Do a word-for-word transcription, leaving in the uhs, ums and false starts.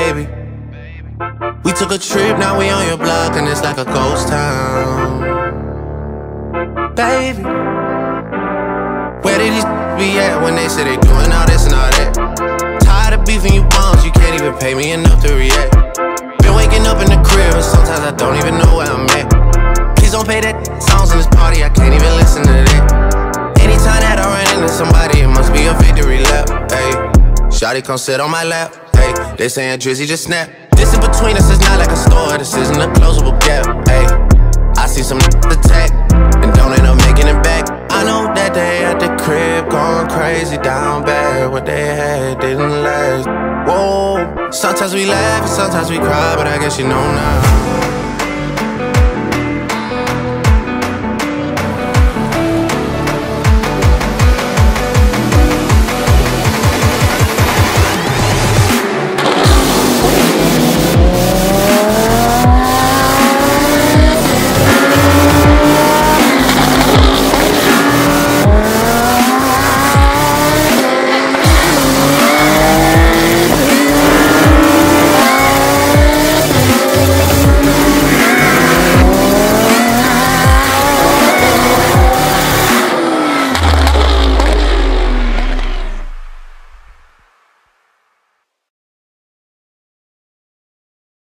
baby. We took a trip, now we on your block, and it's like a ghost town. Baby, where did these be at when they say they doing all this and all that? Tired of beefing you bums, you can't even pay me enough to react. Been waking up in the crib, and sometimes I don't even know where I'm at. Please don't pay that songs in this party, I can't even listen to that. Anytime that I run into somebody, it must be a victory lap. Ayy, shawty come sit on my lap. Ayy, they saying Drizzy just snap. This in between us is not like a store, this isn't a closable gap. Ayy, I see some attack and don't end up making it back. I know that they at the crib going crazy down bad. What they had didn't last. Whoa, sometimes we laugh and sometimes we cry, but I guess you know now.